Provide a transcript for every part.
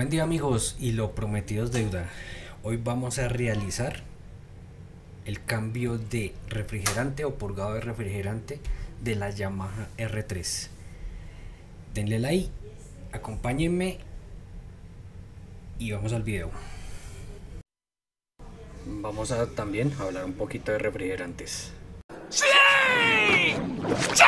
Buen día amigos, y lo prometido es deuda. Hoy vamos a realizar el cambio de refrigerante o purgado de refrigerante de la Yamaha R3. Denle like, acompáñenme y vamos al video. Vamos a también hablar un poquito de refrigerantes. ¡Sí! ¡Sí!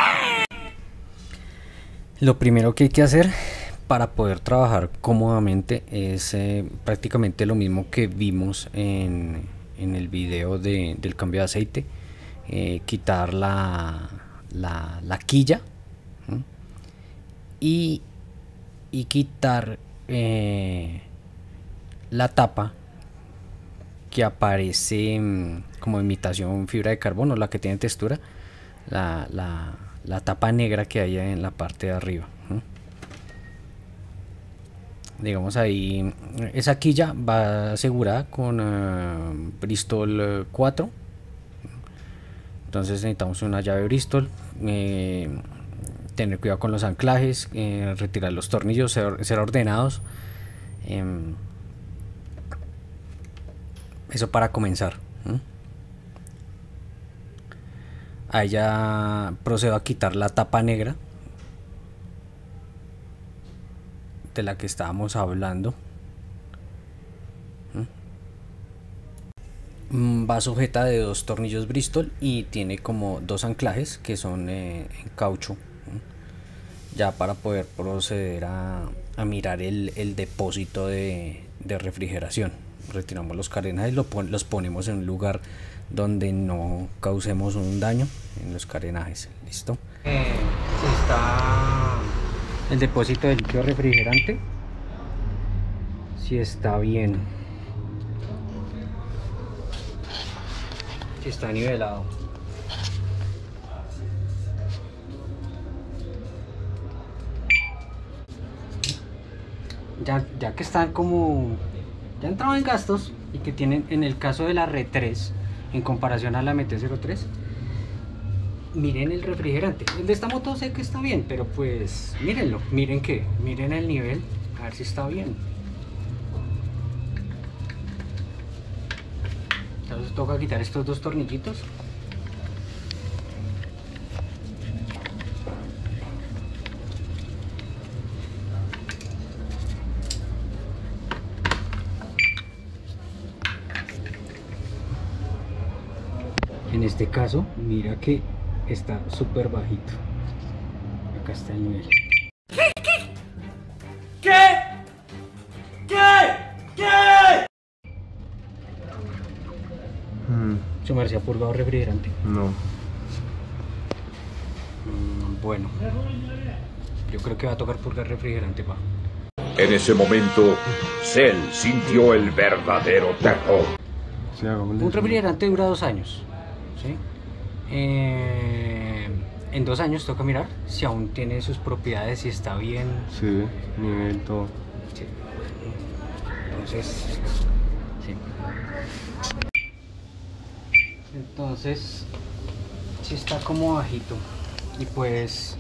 Lo primero que hay que hacer para poder trabajar cómodamente es prácticamente lo mismo que vimos en el video del cambio de aceite. Quitar la quilla y quitar la tapa que aparece como imitación fibra de carbono, la que tiene textura, la tapa negra que hay en la parte de arriba. Digamos ahí, esa quilla va asegurada con Bristol 4. Entonces necesitamos una llave Bristol, tener cuidado con los anclajes, retirar los tornillos, ser ordenados. Eso para comenzar. Ahí ya procedo a quitar la tapa negra de la que estábamos hablando. Va sujeta de 2 tornillos Bristol y tiene como 2 anclajes que son en caucho, ya para poder proceder a mirar el depósito de refrigeración. Retiramos los carenajes y los ponemos en un lugar donde no causemos un daño en los carenajes. Listo. Está el depósito del líquido refrigerante, si está bien, si está nivelado. Ya que están como ya entraron en gastos y que tienen, en el caso de la R3 en comparación a la MT-03, miren el refrigerante. El de esta moto sé que está bien, pero pues mírenlo, miren el nivel, a ver si está bien. Entonces toca quitar estos 2 tornillitos. En este caso, mira que está súper bajito. Acá está el nivel. ¿Qué? ¿Su merced ha purgado refrigerante? No. Bueno, yo creo que va a tocar purgar refrigerante, pa. En ese momento, Cell sintió el verdadero terror. Sí, un refrigerante dura 2 años, ¿sí? En 2 años toca mirar si aún tiene sus propiedades, si está bien. Sí, nivel, todo. Sí. Entonces, sí está como bajito. Y pues,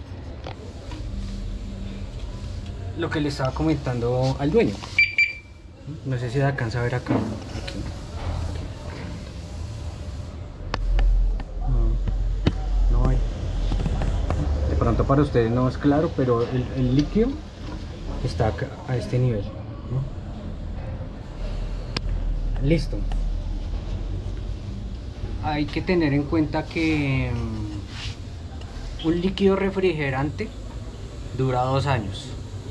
lo que le estaba comentando al dueño, no sé si se alcanza a ver acá. Aquí. No hay. De pronto para ustedes no es claro, pero el líquido está acá, a este nivel, ¿no? Listo. Hay que tener en cuenta que un líquido refrigerante dura 2 años.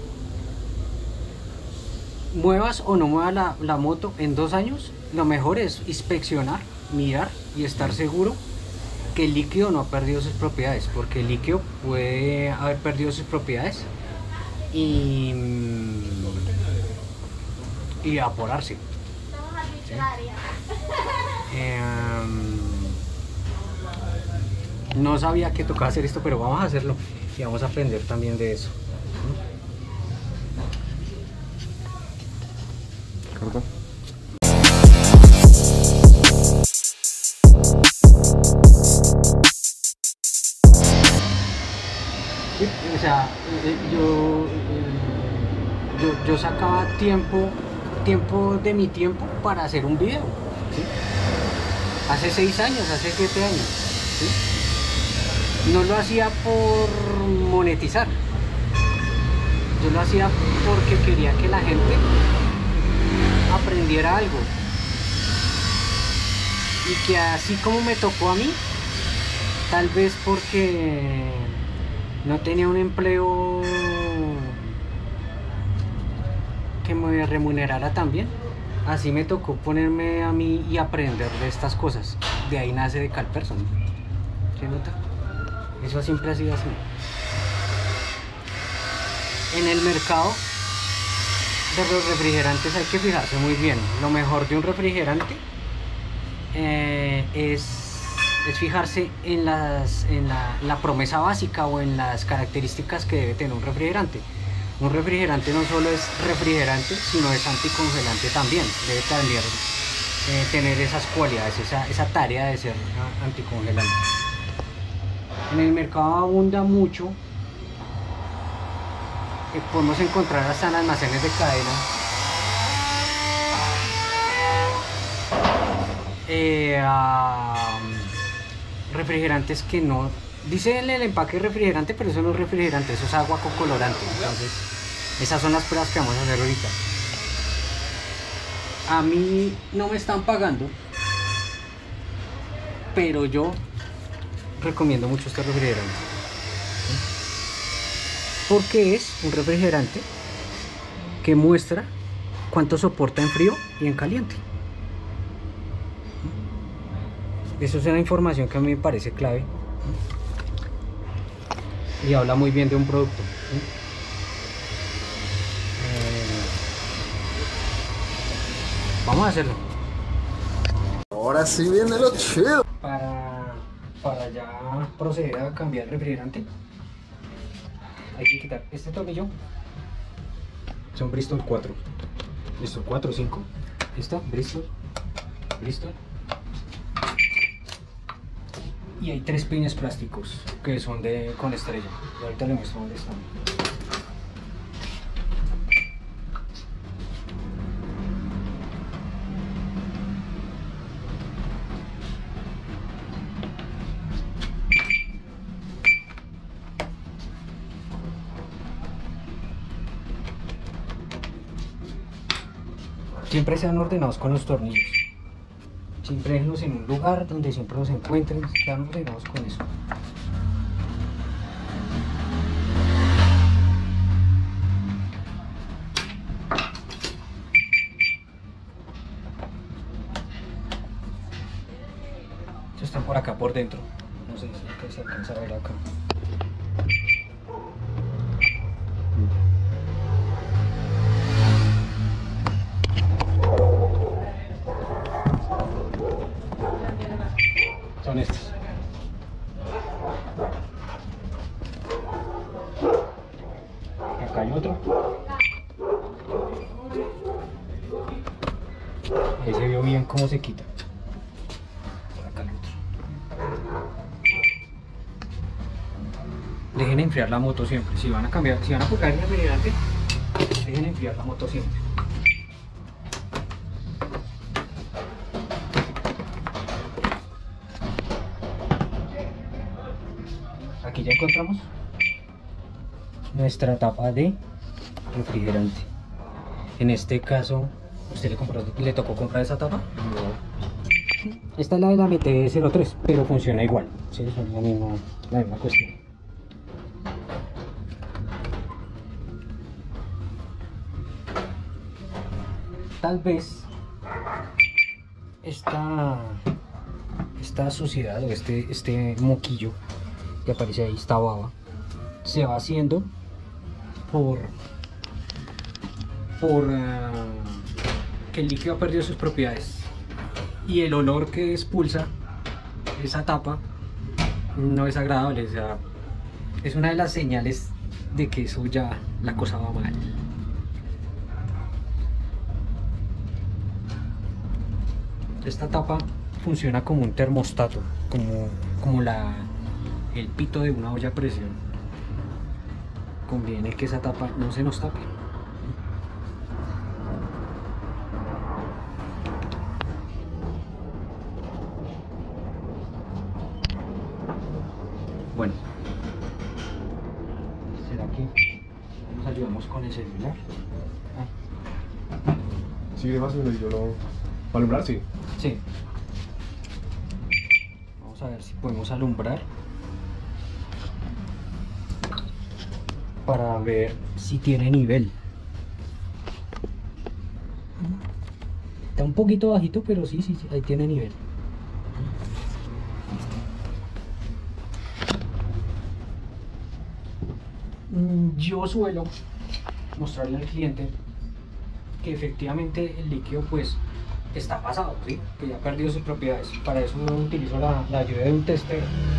Muevas o no muevas la moto en 2 años, lo mejor es inspeccionar, mirar y estar seguro que el líquido no ha perdido sus propiedades, porque el líquido puede haber perdido sus propiedades y evaporarse. ¿Sí? No sabía que tocaba hacer esto, pero vamos a hacerlo y vamos a aprender también de eso. ¿Corta? Sí, o sea, yo yo sacaba tiempo de mi tiempo para hacer un video, ¿sí? Hace 6 años, hace 7 años, ¿sí? No lo hacía por monetizar, yo lo hacía porque quería que la gente aprendiera algo, y que así como me tocó a mí, tal vez porque no tenía un empleo que me remunerara tan bien, así me tocó ponerme a mí y aprender de estas cosas. De ahí nace de Calperson. ¿Se nota? Eso siempre ha sido así. En el mercado de los refrigerantes hay que fijarse muy bien. Lo mejor de un refrigerante es fijarse en la promesa básica o en las características que debe tener un refrigerante. Un refrigerante no solo es refrigerante, sino es anticongelante también. Debe también tener esas cualidades, esa tarea de ser anticongelante. En el mercado abunda mucho. Podemos encontrar hasta en almacenes de cadena refrigerantes que no dice en el empaque refrigerante, pero eso no es refrigerante, eso es agua con colorante. Entonces esas son las pruebas que vamos a hacer ahorita. A mí no me están pagando, pero yo recomiendo mucho este refrigerante porque es un refrigerante que muestra cuánto soporta en frío y en caliente. Eso es una información que a mí me parece clave y habla muy bien de un producto. Vamos a hacerlo. Ahora sí viene lo chido. Para ya proceder a cambiar el refrigerante, hay que quitar este tornillo. Son Bristol 4. Bristol 4 o 5. Esta, Bristol. Y hay 3 pines plásticos que son con estrella. Y ahorita les muestro dónde están. Siempre sean ordenados con los tornillos. Siempre déjenlos en un lugar donde siempre los encuentren, sean ordenados con eso. Estos están por acá por dentro. No sé si se alcanza a ver acá. Son estos. Acá hay otro. Ahí se vio bien cómo se quita. Por acá el otro. Dejen enfriar la moto siempre. Si van a cambiar, si van a colocar el refrigerante, dejen enfriar la moto siempre. Aquí ya encontramos nuestra tapa de refrigerante. En este caso, ¿usted le tocó comprar esa tapa? No. Esta es la de la MT-03, pero funciona igual. Sí, es la misma cuestión. Tal vez esta suciedad o este moquillo que aparece ahí, esta baba, se va haciendo por que el líquido ha perdido sus propiedades y el olor que expulsa esa tapa no es agradable. O sea, es una de las señales de que eso ya la cosa va mal. Esta tapa funciona como un termostato, como el pito de una olla a presión. Conviene que esa tapa no se nos tape. Bueno, ¿será que nos ayudamos con el celular? Sí, de más y yo lo... ¿Para alumbrar? Sí. Sí. Vamos a ver si podemos alumbrar para ver si tiene nivel. Está un poquito bajito, pero sí, ahí tiene nivel. Yo suelo mostrarle al cliente que efectivamente el líquido pues está pasado, ¿sí? Que ya ha perdido sus propiedades. Para eso utilizo la ayuda de un tester,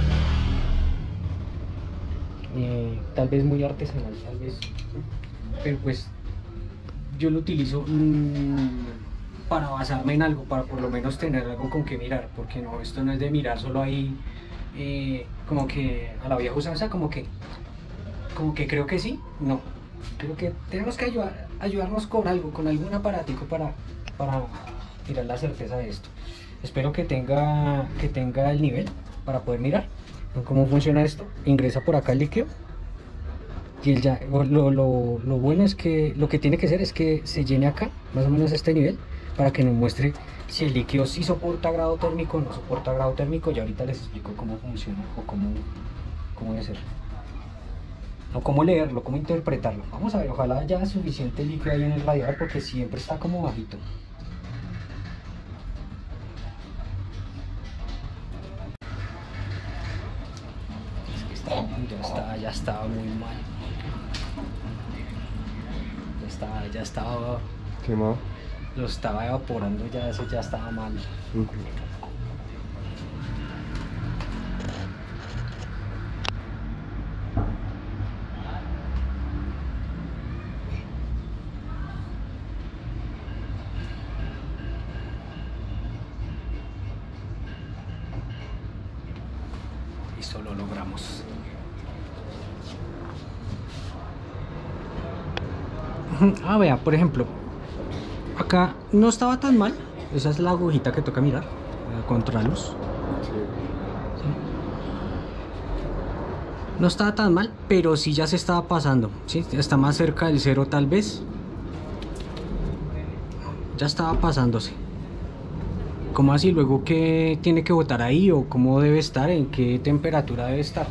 tal vez muy artesanal, tal vez, pero pues yo lo utilizo para basarme en algo, para por lo menos tener algo con que mirar, porque no, esto no es de mirar solo ahí como que a la vieja usanza, como que creo que sí, no. Creo que tenemos que ayudarnos con algo, con algún aparatico para mirar la certeza de esto. Espero que tenga el nivel para poder mirar cómo funciona esto. Ingresa por acá el líquido y él ya, lo bueno es que lo que tiene que hacer es que se llene acá, más o menos a este nivel, para que nos muestre si el líquido sí soporta grado térmico o no soporta grado térmico. Y ahorita les explico cómo funciona o cómo debe ser. O cómo leerlo, cómo interpretarlo. Vamos a ver, ojalá haya suficiente líquido ahí en el radiador porque siempre está como bajito. Es que ya estaba muy mal. Ya estaba... Quemado. Lo estaba evaporando, ya eso ya estaba mal. Listo, lo logramos. Vea, por ejemplo, acá no estaba tan mal. Esa es la agujita que toca mirar, contra luz. ¿Sí? No estaba tan mal, pero sí ya se estaba pasando, ¿sí? Está más cerca del cero tal vez. Ya estaba pasándose. ¿Cómo así? Luego, ¿qué tiene que botar ahí? ¿O cómo debe estar? ¿En qué temperatura debe estar?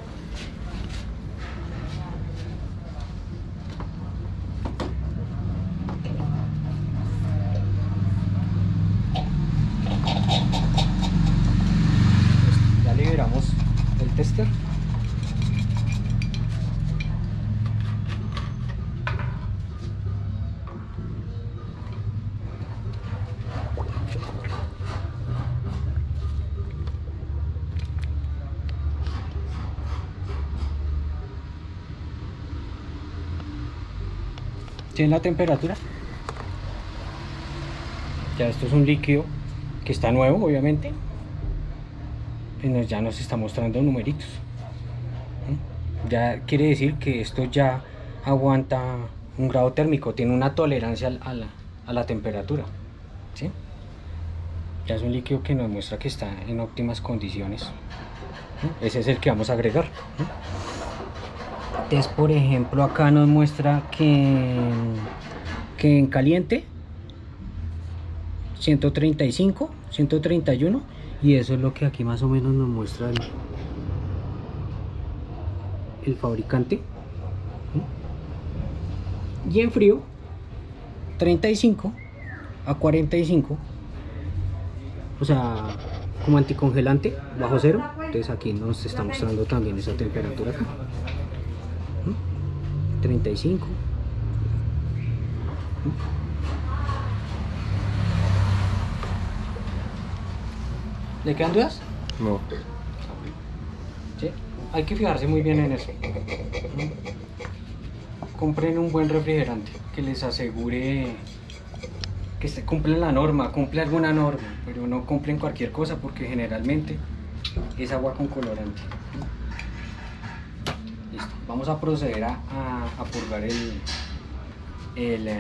Ya liberamos el tester. ¿Tiene la temperatura? Ya esto es un líquido que está nuevo, obviamente. Y ya nos está mostrando numeritos. Ya quiere decir que esto ya aguanta un grado térmico, tiene una tolerancia a la temperatura, ¿sí? Ya es un líquido que nos muestra que está en óptimas condiciones. Ese es el que vamos a agregar. Entonces, por ejemplo, acá nos muestra que en caliente 135, 131, y eso es lo que aquí más o menos nos muestra el fabricante. Y en frío 35 a 45, o sea, como anticongelante bajo cero. Entonces aquí nos está mostrando también esa temperatura acá. 35. ¿Le quedan dudas? No. ¿Sí? Hay que fijarse muy bien en eso. Compren un buen refrigerante que les asegure que se cumple la norma, cumple alguna norma, pero no cumplen cualquier cosa porque generalmente es agua con colorante. Listo. Vamos a proceder a purgar el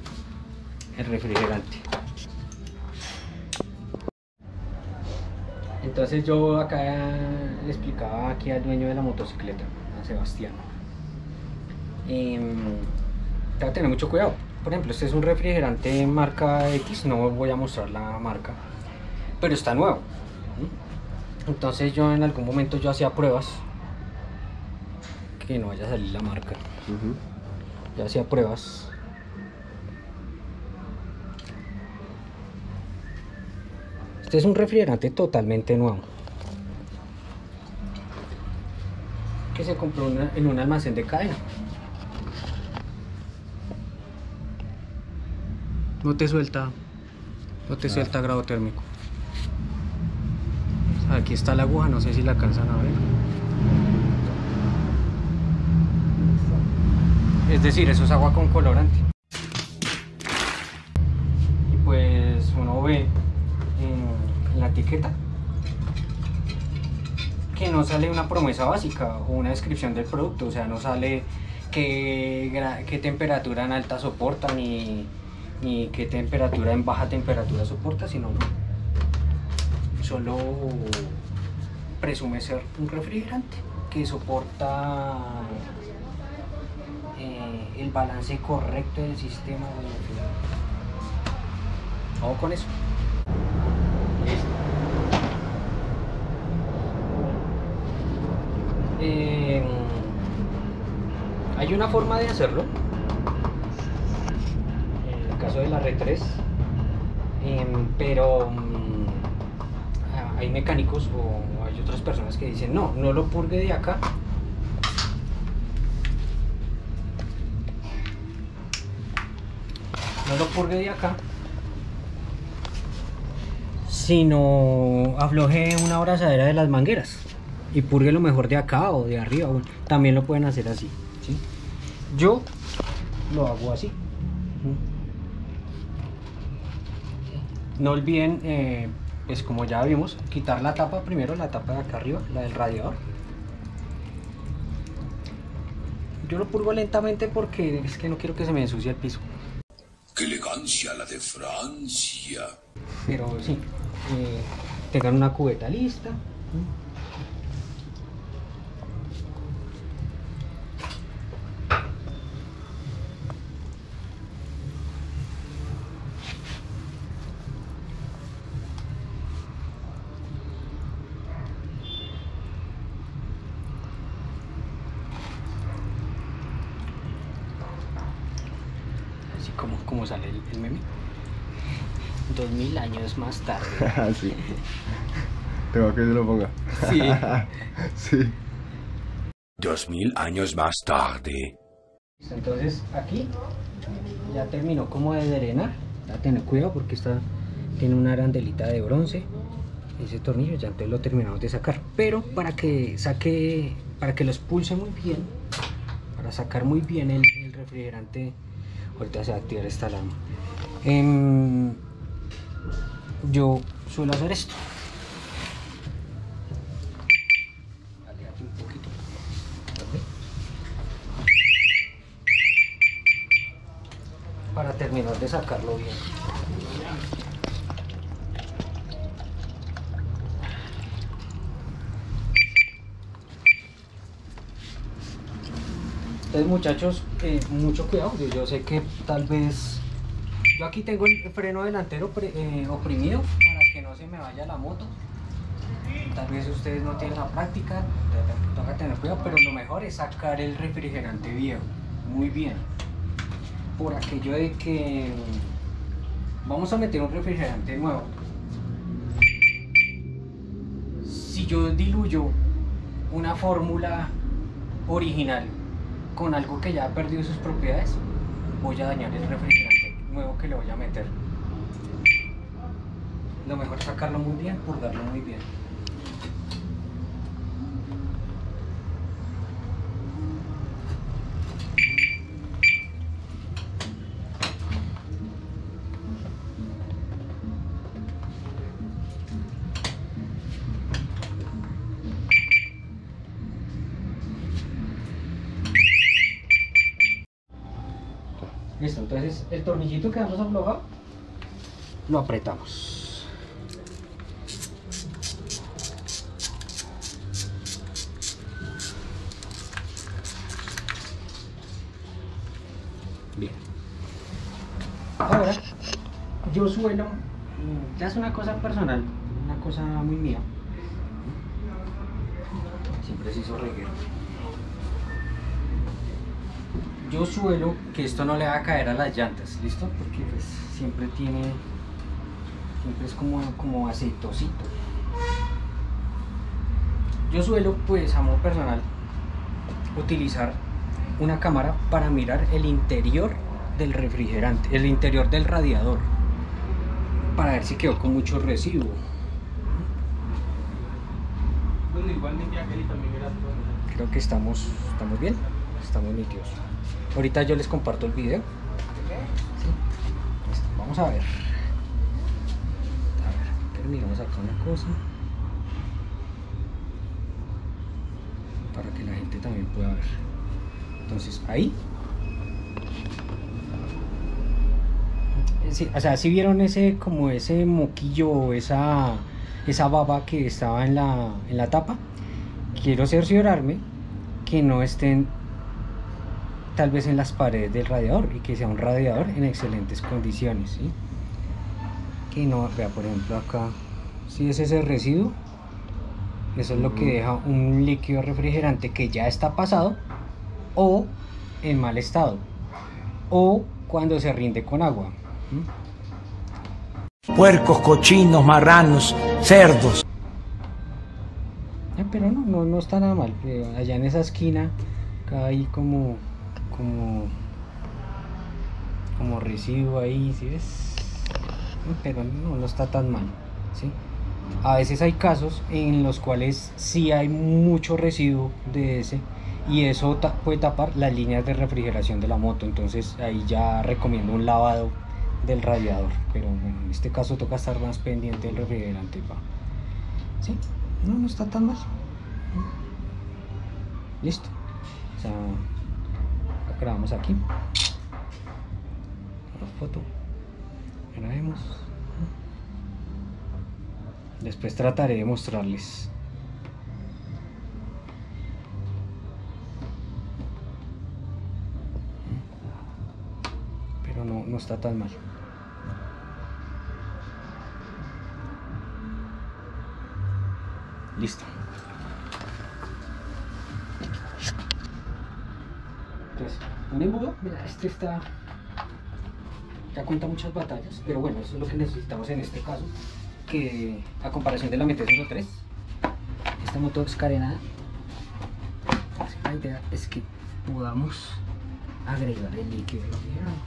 refrigerante. Entonces yo acá le explicaba aquí al dueño de la motocicleta, a Sebastián. Hay que tener mucho cuidado. Por ejemplo, este es un refrigerante marca X, no voy a mostrar la marca, pero está nuevo. Entonces yo en algún momento yo hacía pruebas, que no vaya a salir la marca. Yo hacía pruebas. Este es un refrigerante totalmente nuevo, que se compró en un almacén de cadena. No te suelta grado térmico. Aquí está la aguja, no sé si la alcanzan a ver. Es decir, eso es agua con colorante. Y pues uno ve en la etiqueta que no sale una promesa básica o una descripción del producto, o sea, no sale qué temperatura en alta soporta ni qué temperatura en baja temperatura soporta, sino solo presume ser un refrigerante que soporta el balance correcto del sistema de refrigerante. Vamos con eso. Hay una forma de hacerlo. En el caso de la R3, pero hay mecánicos o hay otras personas que dicen no lo purgue de acá, sino afloje una abrazadera de las mangueras y purgue lo mejor de acá o de arriba. Bueno, también lo pueden hacer así, ¿sí? Yo lo hago así. No olviden, pues como ya vimos, quitar la tapa primero, la tapa de acá arriba, la del radiador. Yo lo purgo lentamente porque es que no quiero que se me ensucie el piso. ¡Qué elegancia la de Francia! Pero sí, tengan una cubeta lista. Así como sale el meme. 2000 años más tarde. Sí. Tengo que se lo ponga. Sí. Sí. 2000 años más tarde. Entonces aquí ya terminó como de drenar. A tener cuidado porque tiene una arandelita de bronce. Ese tornillo ya entonces lo terminamos de sacar. Pero para que lo expulse muy bien, para sacar muy bien el refrigerante, ahorita se va a activar esta alarma. Yo suelo hacer esto. Aléjate un poquito. Para terminar de sacarlo bien. Entonces, muchachos, mucho cuidado. Yo sé que tal vez yo aquí tengo el freno delantero oprimido para que no se me vaya la moto. Tal vez ustedes no tienen la práctica, toca tener cuidado, pero lo mejor es sacar el refrigerante viejo muy bien, por aquello de que vamos a meter un refrigerante nuevo. Si yo diluyo una fórmula original con algo que ya ha perdido sus propiedades, voy a dañar el refrigerante nuevo que le voy a meter. Lo mejor es sacarlo muy bien, purgarlo muy bien. Listo, entonces el tornillito que hemos aflojado lo apretamos. Ahora, yo suelo, ya es una cosa personal, una cosa muy mía. Siempre se hizo reguero. Yo suelo que esto no le va a caer a las llantas, ¿listo? Porque pues siempre es como aceitosito. Yo suelo, pues a modo personal, utilizar una cámara para mirar el interior del refrigerante, el interior del radiador, para ver si quedó con mucho residuo. Bueno, igual limpia aquel y también era todo. Creo que estamos bien, estamos nítidos. Ahorita yo les comparto el video. Sí. Listo, vamos a ver. Miramos acá una cosa para que la gente también pueda ver. Entonces ahí, sí, o sea, si vieron ese moquillo, esa baba que estaba en la tapa, quiero cerciorarme que no estén tal vez en las paredes del radiador y que sea un radiador en excelentes condiciones, ¿sí? Que no, vea, por ejemplo acá, si es ese residuo, eso es lo que deja un líquido refrigerante que ya está pasado o en mal estado o cuando se rinde con agua. Puercos, cochinos, marranos, cerdos. Pero no está nada mal. Allá en esa esquina hay como residuo ahí, ¿sí ves? Pero no está tan mal, ¿sí? A veces hay casos en los cuales sí hay mucho residuo de ese y eso puede tapar las líneas de refrigeración de la moto, entonces ahí ya recomiendo un lavado del radiador, pero bueno, en este caso toca estar más pendiente del refrigerante, ¿sí? No está tan mal. Listo. O sea, grabamos aquí la foto, grabemos, después trataré de mostrarles. Pero no está tan mal. Listo. Entonces, un embudo, mira, ya cuenta muchas batallas, pero bueno, eso es lo que necesitamos en este caso, que a comparación de la MT-03, esta moto es carenada. La idea es que podamos agregar el líquido refrigerante.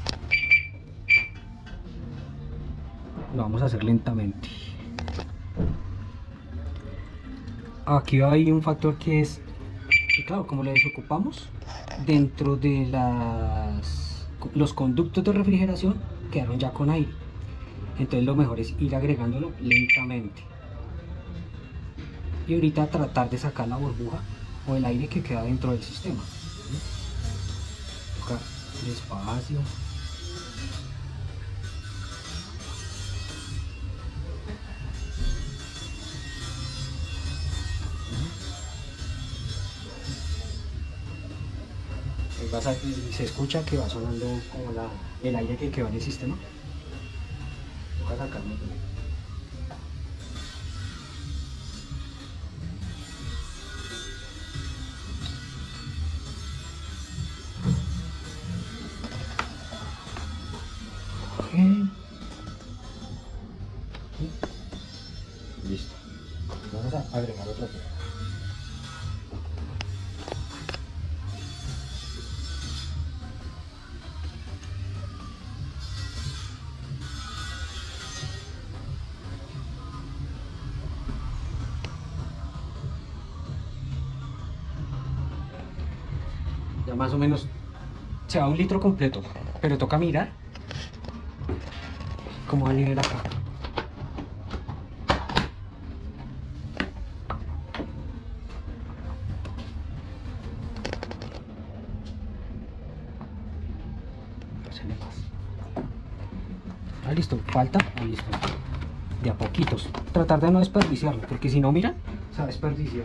Lo vamos a hacer lentamente. Aquí hay un factor que es que, claro, como lo desocupamos, dentro de los conductos de refrigeración quedaron ya con aire, entonces lo mejor es ir agregándolo lentamente y ahorita tratar de sacar la burbuja o el aire que queda dentro del sistema. Toca despacio. Se escucha que va sonando como el aire que quedó en el sistema. Toca sacarlo. Listo. Vamos a agregar otro. Ya más o menos se va 1 litro completo, pero toca mirar cómo va a nivel acá. Ah, listo, falta, ah, listo. De a poquitos. Tratar de no desperdiciarlo, porque si no, mira, se va a desperdiciar.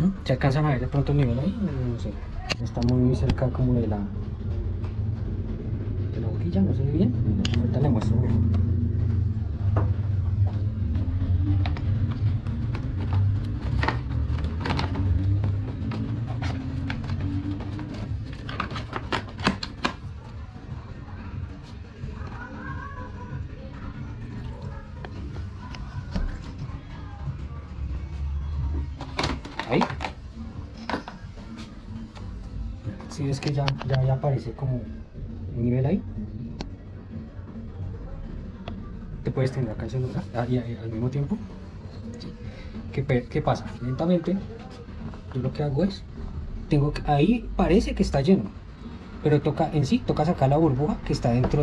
¿Se alcanzan a ver de pronto el nivel ahí? No sé. Está muy cerca como de la boquilla, no se ve bien. Ahorita le muestro mejor. Ahí. Si ves que ya aparece como un nivel ahí. Te puedes tener acá el celular y al mismo tiempo. Sí. ¿Qué pasa? Lentamente yo lo que hago es ahí parece que está lleno, pero toca sacar la burbuja que está dentro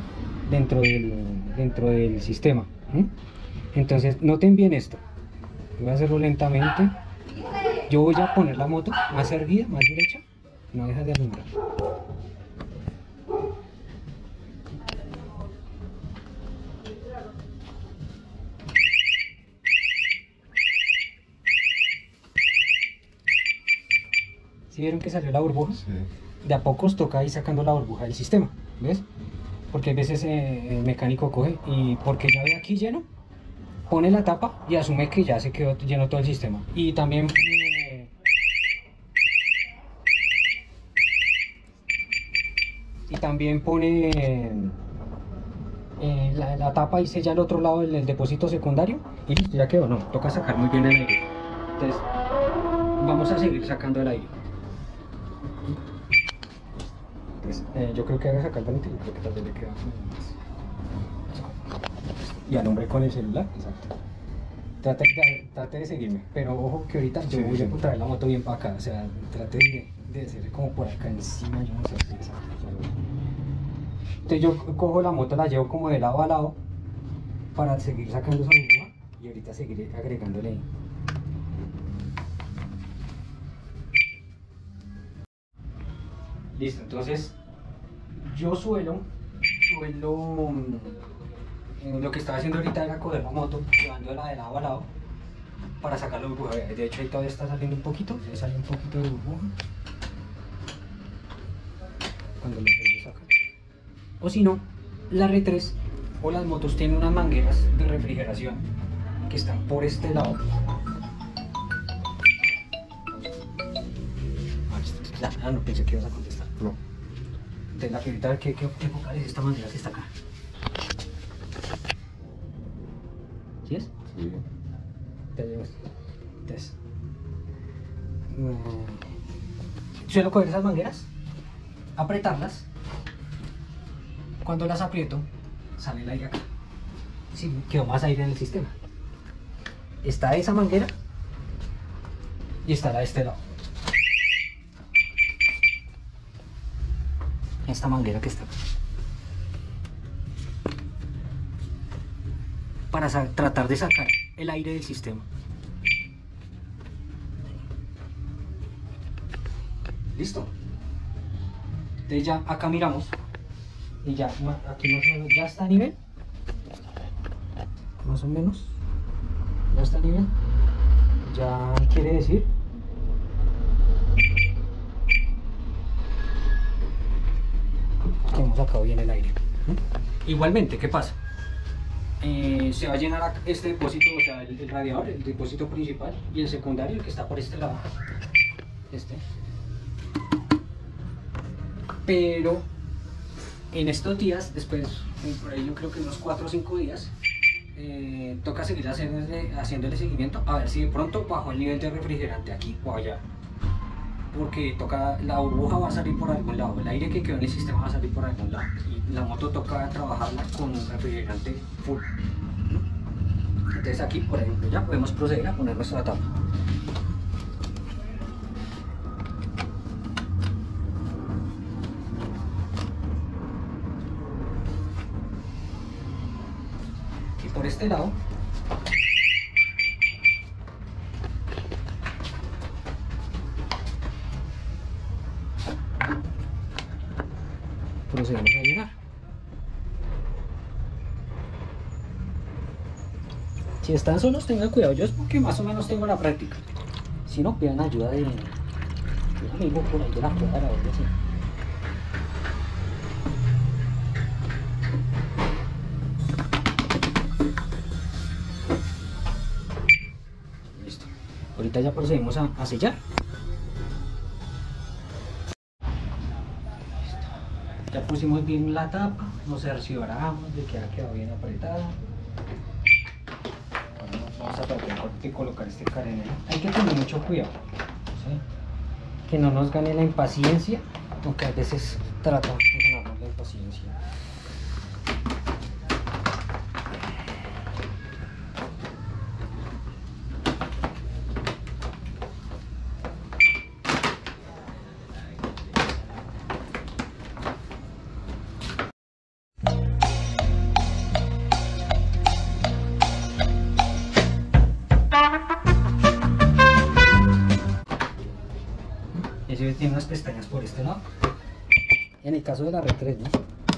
del sistema. Entonces noten bien esto. Voy a hacerlo lentamente. Yo voy a poner la moto más erguida, más derecha, no deja de alumbrar. ¿Sí vieron que salió la burbuja? Sí. De a pocos toca ir sacando la burbuja del sistema, ¿ves? Porque a veces el mecánico coge y porque ya ve aquí lleno, pone la tapa y asume que ya se quedó lleno todo el sistema. Y también pone la tapa y sella al otro lado del depósito secundario y listo, ya quedó. No, toca sacar muy bien el aire. Entonces vamos a seguir sacando el aire. Entonces, yo creo que haga sacar el bonito y creo que tal vez le queda más. Y alumbre con el celular, exacto. Trate de seguirme, pero ojo que ahorita yo voy a traer la moto bien para acá, o sea, trate de hacer como por acá encima, yo no sé si es. Entonces yo cojo la moto, la llevo como de lado a lado para seguir sacando esa burbuja y ahorita seguiré agregándole ahí. Listo, entonces yo suelo lo que estaba haciendo ahorita era coger la moto, llevándola de lado a lado para sacar la burbuja. De hecho ahí todavía está saliendo un poquito, sale un poquito de burbuja cuando lo voy a sacar. O si no, la R3 o las motos tienen unas mangueras de refrigeración que están por este lado. No pensé que ibas a contestar. No. Entonces la pregunta, ¿qué focal es esta manguera que está acá? ¿Sí es? Sí. Entonces, suelo coger esas mangueras, apretarlas. Cuando las aprieto, sale el aire acá. Sí, quedó más aire en el sistema. Está esa manguera y está la de este lado. Esta manguera que está acá. Para tratar de sacar el aire del sistema. Listo. Entonces ya acá miramos y ya aquí más o menos ya está a nivel. Más o menos ya está a nivel. Ya quiere decir que hemos sacado bien el aire. Igualmente, ¿qué pasa? Se va a llenar este depósito, o sea, el radiador, el depósito principal, y el secundario, el que está por este lado. Pero en estos días, después, por ahí yo creo que unos 4 o 5 días, toca seguir haciéndole seguimiento a ver si de pronto bajó el nivel de refrigerante aquí o allá. Porque la burbuja va a salir por algún lado, el aire que quedó en el sistema va a salir por algún lado y la moto toca trabajarla con un refrigerante full. Entonces aquí, por ejemplo, ya podemos proceder a poner nuestra tapa. Y por este lado procedemos a llenar. Si están solos tengan cuidado, yo es porque más o menos tengo la práctica. Si no, pidan ayuda de un amigo por ahí de la cuadra o algo así. Listo. Ahorita ya procedemos a sellar. Ya pusimos bien la tapa, nos cercioramos de que ha quedado bien apretada. Ahora vamos a tratar de colocar este carenero. Hay que tener mucho cuidado, ¿sí? Que no nos gane la impaciencia, aunque a veces tratamos de ganarnos la impaciencia. Ese tiene unas pestañas por este lado. En el caso de la red 3, ¿no?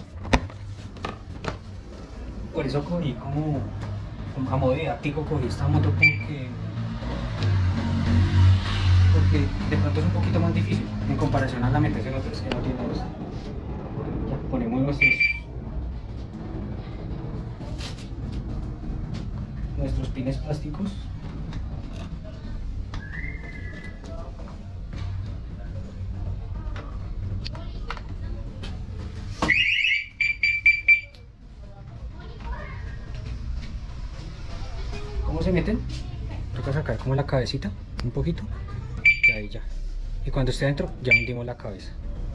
Por eso cogí como a modo didáctico, cogí esta moto porque de pronto es un poquito más difícil en comparación a la MT-03 que no tiene esto. Ya ponemos nuestros pines plásticos. ¿Cómo se meten? Toca sacar como la cabecita, un poquito, y ahí ya. Y cuando esté adentro, ya hundimos la cabeza.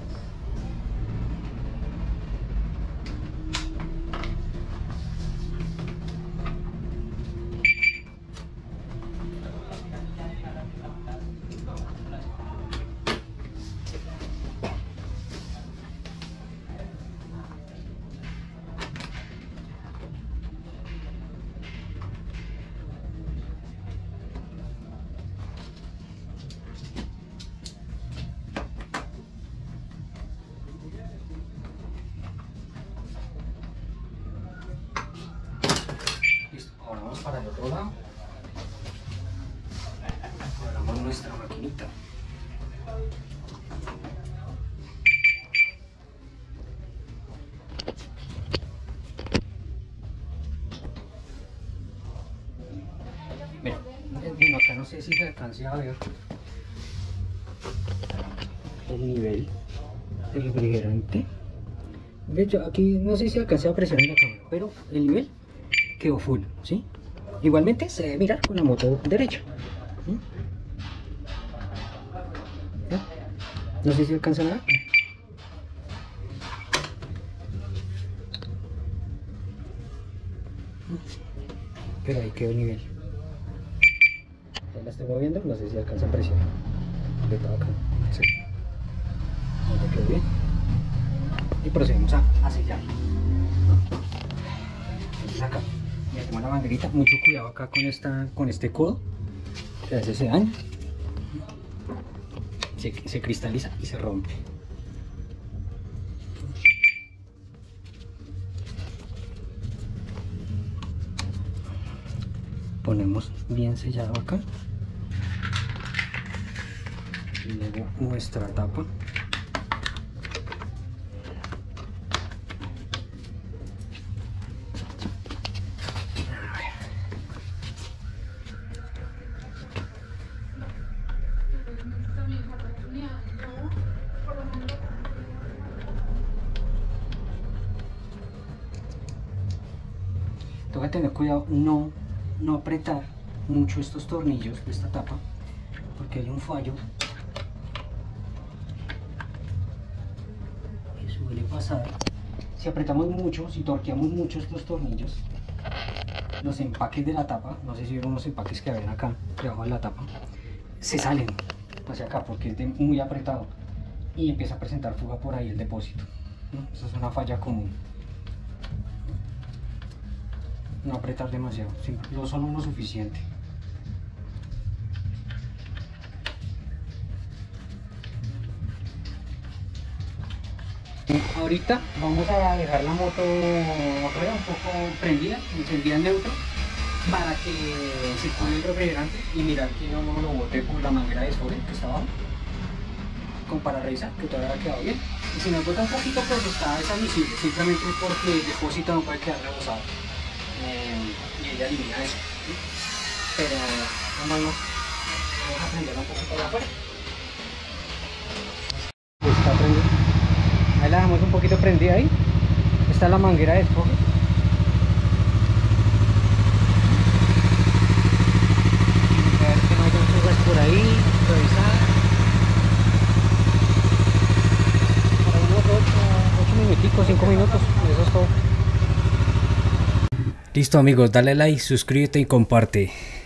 Para el otro lado, agarramos nuestra maquinita. Bueno, acá no sé si se alcance a ver el nivel del refrigerante. De hecho, aquí no sé si alcance a apreciar en la cámara, pero el nivel quedó full, ¿sí? Igualmente se debe mirar con la moto derecha. ¿Sí? No sé si alcanzan a ver. Pero ahí quedó el nivel. Ya la estoy moviendo, no sé si alcanza a apreciar. De todo acá. Sí. Ya quedó bien. Y procedemos a sellar. Entonces acá. Ya tengo la banderita, mucho cuidado acá con este codo, que a veces se daña, se cristaliza y se rompe. Ponemos bien sellado acá y luego nuestra tapa. Toca tener cuidado no apretar mucho estos tornillos de esta tapa, porque hay un fallo que suele pasar. Si apretamos mucho, si torqueamos mucho estos tornillos, los empaques de la tapa, no sé si vieron los empaques que ven acá debajo de la tapa, se salen hacia acá porque es muy apretado y empieza a presentar fuga por ahí el depósito, ¿no? Esa es una falla común. No apretar demasiado, no solo lo suficiente. Ahorita vamos a dejar la moto un poco prendida, encendida en neutro, para que circule el refrigerante y mirar que no lo bote por la manguera de sobre que está abajo, como para revisar que todo haya quedado bien. Y si nos bota un poquito, pues está desadmisible, simplemente porque el depósito no puede quedar rebosado. Y ella elimina eso, ¿sí? Pero vamos a prenderla un poquito de afuera. Está prendida. Ahí la dejamos un poquito prendida ahí. Esta es la manguera de escoge. Ver que no haya fugas por ahí, revisar. Para unos 8 minuticos, 5 minutos, eso es todo. Listo amigos, dale like, suscríbete y comparte.